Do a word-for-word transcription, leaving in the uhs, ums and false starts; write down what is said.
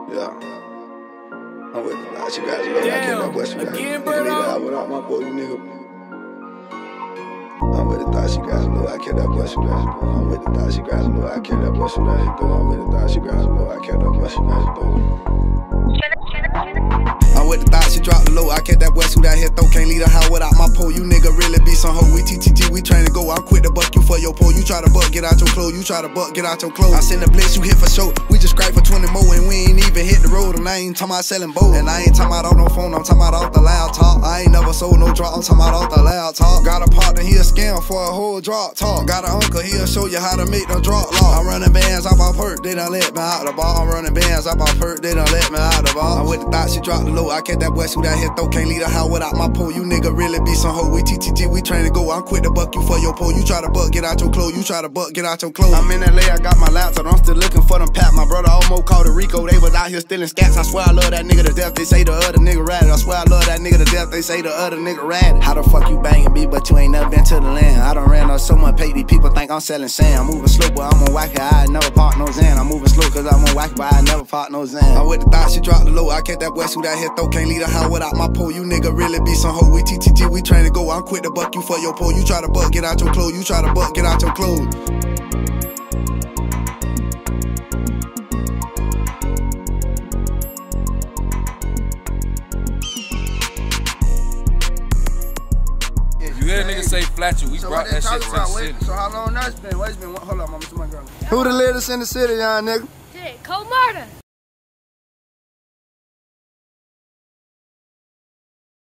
Yeah. I'm with the thoughts, you guys know I can't that West, you guys nigga leave out without my boy, you nigga. I'm with the thoughts, you guys know I can't that West, you guys know. I'm with the thoughts, you guys know I can't that West, you guys know. I'm with the thoughts, you guys know I can't that West, you guys know. I'm with the thoughts, you drop the low. I kept that West who that hit though. Can't leave the house without my pole. You nigga really be some hoe. We T T G, we train to go. I'm quick to buck you for your pole. You try to buck, get out your clothes. You try to buck, get out your clothes. I send the blitz, you hit for show. We just scrape for twenty more and we ain't even hit the road. And I ain't talking about selling bows. And I ain't talking about on no phone. I'm talking about off the loud talk. I ain't never sold no drop. I'm talking about off the loud talk. Got a partner, he a scam for a whole drop talk. Got an uncle, he'll show you how to make them drop law. I'm running bands off my perk. They done let me out the ball. I'm running bands off my perk. They done let me out the ball. I'm with the thoughts, you drop the low. I kept that West who that hit though. Can't leave the house without my pole. You nigga really be some hoe. We T T G, we train to go. I'm quick to buck you for your pole. You try to buck, get out your clothes. You try to buck, get out your clothes. I'm in L A, I got my laptop. I'm still looking for them pat. My brother almost called a Rico. They was out here stealing scats. I swear I love that nigga to death. They say the other nigga ratted. I swear I love that nigga to death. They say the other nigga ratted. How the fuck you bangin' me, but you ain't never been to the land? I done ran up so much pay. These people think I'm selling sand. I'm moving slow, but I'm on whack it. I never park no Zan. I'm moving slow cause I'm on whack it, but I never park no Zan. I'm with the thoughts, you drop the low. I kept that West who that hit though. Can't leave the house without my pole. You nigga really be some hoe. We T T G, we train to go. I'm quick to buck you for your pole. You try to buck, get out your clothes. You try to buck, get out your clothes. You hear niggas say flat you, we so brought that shit to the city. So how long that's been? What's been? Hold on, mama, to my girl. Who the latest in the city, young nigga? Shit, Koemurder.